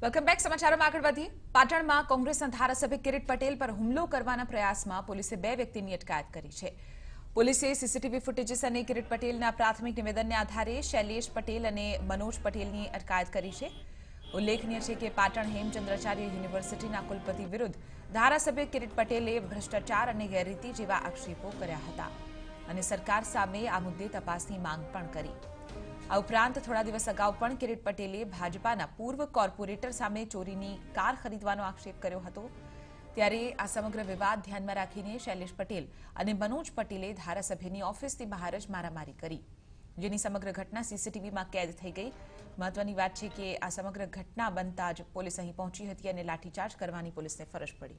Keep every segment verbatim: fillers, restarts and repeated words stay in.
Welcome back. સમાચારોમાં આગળ વધીએ. પાટણમાં કોંગ્રેસના ધારાસભ્ય કિરીટ પટેલ પર હુમલો કરવાના પ્રયાસમાં પોલીસે બે વ્યક્તિની અટકાયત કરી છે. પોલીસે સીસીટીવી ફૂટેજીસ અને કિરીટ પટેલના પ્રાથમિક નિવેદનને આધારે શૈલેષ પટેલ અને મનોજ પટેલની અટકાયત કરી છે. ઉલ્લેખનીય છે કે પાટણ હેમચંદ્રાચાર્ય યુનિવર્સિટીના કુલપતિ વિરુદ્ધ ધારાસભ્ય કિરીટ પટેલે ભ્રષ્ટાચાર અને ગેરરીતિ જેવા આક્ષેપો કર્યા હતા અને સરકાર સામે આ મુદ્દે તપાસની માંગ પણ કરી. આ ઉપરાંત થોડા દિવસ અગાઉ પણ કિરીટ પટેલે ભાજપાના પૂર્વ કોર્પોરેટર સામે ચોરીની કાર ખરીદવાનો આક્ષેપ કર્યો હતો. ત્યારે આ સમગ્ર વિવાદ ધ્યાનમાં રાખીને શૈલેષ પટેલ અને મનોજ પટેલે ધારાસભ્યની ઓફિસની બહાર જ મારામારી કરી, જેની સમગ્ર ઘટના સીસીટીવીમાં કેદ થઈ ગઈ. મહત્વની વાત છે કે આ સમગ્ર ઘટના બનતા જ પોલીસ અહીં પહોંચી હતી અને લાઠીચાર્જ કરવાની પોલીસને ફરજ પડી.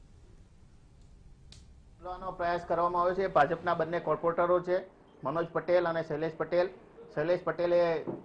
પ્રયાસ કરવામાં આવ્યો છે. ભાજપના બંને કોર્પોરેટરો છે, મનોજ પટેલ અને શૈલેષ પટેલ. શૈલેષ પટેલે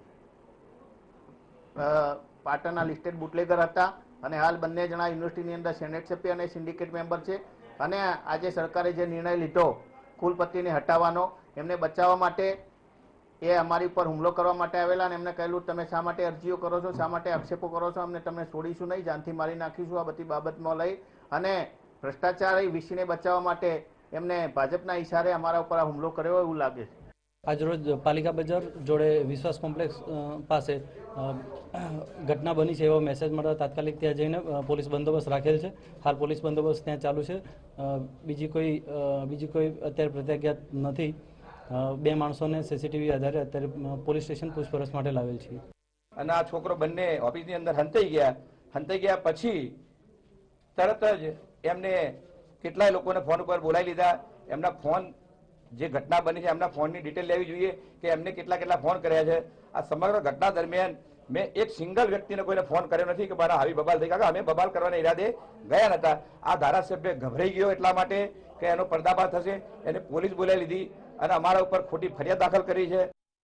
પાટણના લિસ્ટેડ બુટલેગર હતા અને હાલ બંને જણા યુનિવર્સિટીની અંદર સેનેટ સભ્ય અને સિન્ડિકેટ મેમ્બર છે. અને આજે સરકારે જે નિર્ણય લીધો કુલપતિને હટાવવાનો, એમને બચાવવા માટે એ અમારી ઉપર હુમલો કરવા માટે આવેલા અને એમને કહેલું તમે શા માટે અરજીઓ કરો છો, શા માટે આક્ષેપો કરો છો, અમને તમને છોડીશું નહીં, જાનથી મારી નાખીશું. આ બધી બાબતમાં લઈ અને ભ્રષ્ટાચાર વિષયને બચાવવા માટે એમને ભાજપના ઇશારે અમારા ઉપર આ હુમલો કર્યો એવું લાગે છે. આજરોજ પાલિકા બજાર જોડે વિશ્વાસ કોમ્પ્લેક્સ પાસે ઘટના બની છે એવો મેસેજ મળતા તાત્કાલિક ત્યાં જઈને પોલીસ બંદોબસ્ત રાખેલ છે. હાલ પોલીસ બંદોબસ્ત ત્યાં ચાલુ છે. બીજી કોઈ બીજી કોઈ અત્યારે પ્રત્યાઘાત નથી. બે માણસોને સીસીટીવી આધારે અત્યારે પોલીસ સ્ટેશન પૂછપરછ માટે લાવેલ છે. અને આ છોકરો બંને ઓફિસની અંદર હંતાઈ ગયા હંતાઈ ગયા પછી તરત જ એમને કેટલાય લોકોને ફોન ઉપર બોલાવી લીધા. એમના ફોન જે ઘટના બની છે એમના ફોનની ડિટેલ લેવી જોઈએ કે એમને કેટલા કેટલા ફોન કર્યા છે. આ સમગ્ર ઘટના દરમિયાન મેં એક સિંગલ વ્યક્તિને કોઈને ફોન કર્યો નથી કે મારા આવી બબાલ થઈ ગયા. અમે બબાલ કરવાના ઈરાદે ગયા નતા. આ ધારાસભ્ય ગભરાઈ ગયો એટલા માટે કે એનો પર્દાફાશ થશે એને પોલીસ બોલાવી લીધી અને અમારા ઉપર ખોટી ફરિયાદ દાખલ કરી છે.